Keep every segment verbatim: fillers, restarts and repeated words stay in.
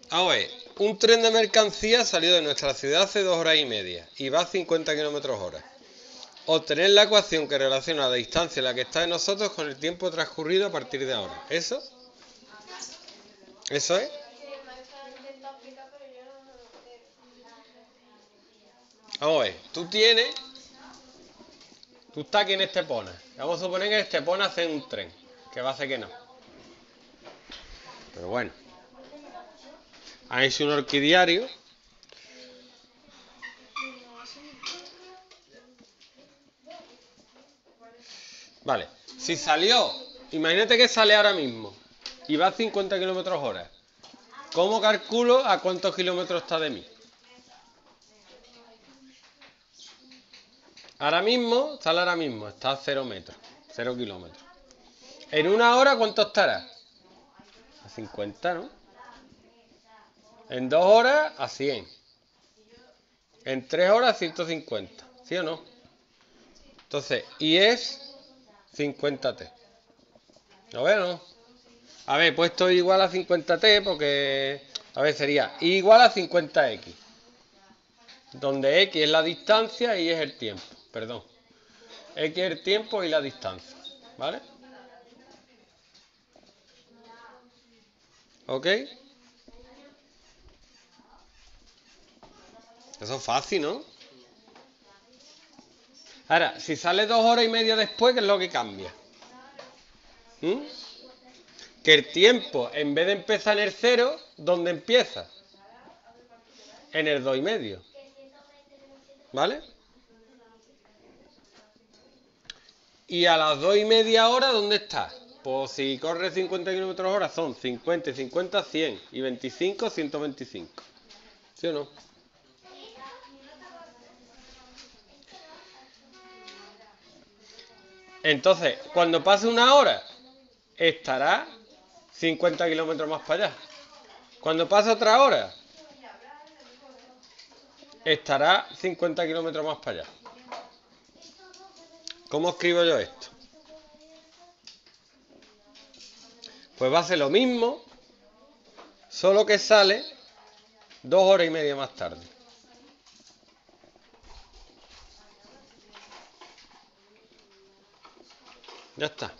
Vamos a ver, un tren de mercancías salió de nuestra ciudad hace dos horas y media y va a cincuenta kilómetros hora. Obtener la ecuación que relaciona la distancia en la que está de nosotros con el tiempo transcurrido a partir de ahora. ¿Eso? ¿Eso es? Vamos a ver, tú tienes... Tú estás aquí en Estepona. Vamos a suponer que en Estepona hace un tren, que va a hacer que no. Pero bueno. Han hecho un orquidiario. Vale, si salió, imagínate que sale ahora mismo y va a cincuenta kilómetros hora. ¿Cómo calculo a cuántos kilómetros está de mí? Ahora mismo, sale ahora mismo, está a cero metros, cero kilómetros. En una hora, ¿cuánto estará? A cincuenta, ¿no? En dos horas, a cien. En tres horas, a ciento cincuenta. ¿Sí o no? Entonces, y es cincuenta t. ¿Lo veo, no? A ver, he puesto igual a cincuenta t porque... A ver, sería igual a cincuenta x. Donde x es la distancia y es el tiempo. Perdón. X es el tiempo y la distancia. ¿Vale? ¿Ok? Eso es fácil, ¿no? Ahora, si sale dos horas y media después, ¿qué es lo que cambia? ¿Mm? Que el tiempo, en vez de empezar en el cero, ¿dónde empieza? En el dos y medio. ¿Vale? Y a las dos y media hora, ¿dónde está? Pues si corre cincuenta kilómetros hora, son cincuenta y cincuenta, cien. Y veinticinco, ciento veinticinco. ¿Sí o no? Entonces, cuando pase una hora, estará cincuenta kilómetros más para allá. Cuando pase otra hora, estará cincuenta kilómetros más para allá. ¿Cómo escribo yo esto? Pues va a ser lo mismo, solo que sale dos horas y media más tarde. Ya está.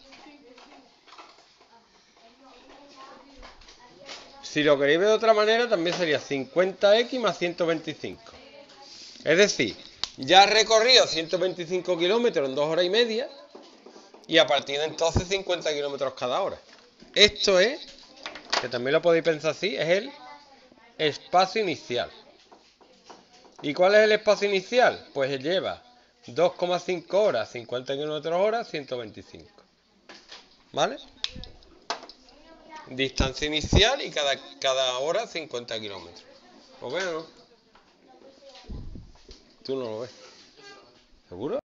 Si lo queréis ver de otra manera, también sería cincuenta x más ciento veinticinco. Es decir, ya ha recorrido ciento veinticinco kilómetros en dos horas y media y a partir de entonces cincuenta kilómetros cada hora. Esto es, que también lo podéis pensar así, es el espacio inicial. ¿Y cuál es el espacio inicial? Pues lleva dos coma cinco horas, cincuenta kilómetros hora, ciento veinticinco. ¿Vale? Distancia inicial y cada, cada hora cincuenta kilómetros. ¿Lo ves o no? Tú no lo ves. ¿Seguro?